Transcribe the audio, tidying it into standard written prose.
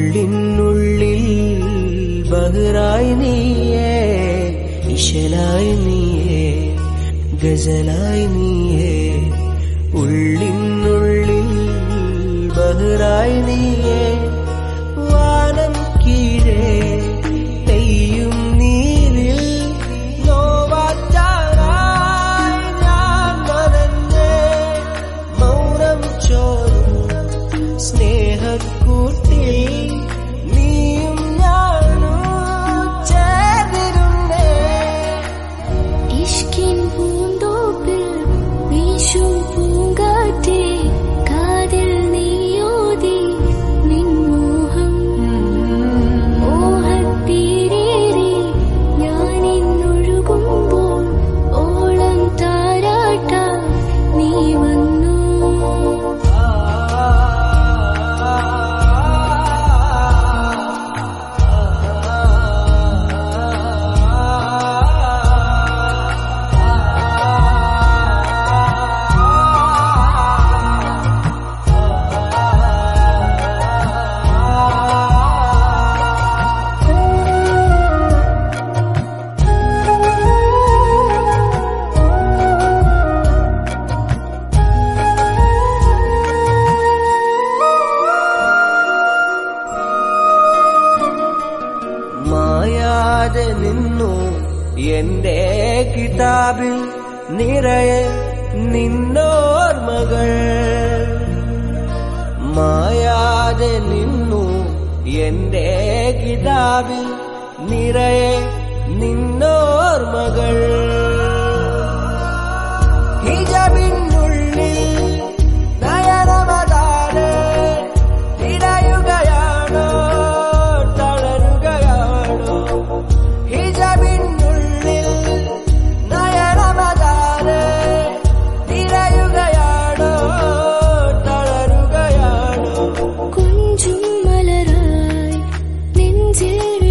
ഉള്ളിനുള്ളിൽ ബഹറായി നീയേ ഇശലായി നീയേ ഗസലായി നീയേ ഉള്ളിനുള്ളിൽ ബഹറായി നീയേ വാനം കീഴേ പെയ്യും നീരിൽ നോവാറ്റാനായി ഞാൻ നനഞ്ഞേ മൗനം ചോരും സ്നേഹക്കൂട്ടിൽ നീയും ഞാനും ചേർന്നിരുന്നേ ഇഷ്കിൻ പൂന്തോപ്പിൽ വീശും പൂങ്കാറ്റേ കാതിൽ നീയോതി നിൻ മോഹം മോഹത്തീരേറി ഞാനിന്നൊഴുകുമ്പോൾ ഓളം താരാട്ടാ നീ വന്നു മായാതെ നിന്നു എന്റെ കിതാബിൽ നിറയെ നിന്നോർമകൾ മായാതെ നിന്നു എന്റെ കിതാബിൽ നിറയെ നിന്നോർമകൾ ഹിജാബിനുള്ളിൽ നയനമതാരെ ഇടയുകയാണോ തളരുകയാണോ ഹിജാബിനുള്ളിൽ നയനമതാരെ ഇടയുകയാണോ തളരുകയാണോ കുഞ്ചും മലരായി നെഞ്ചിൽ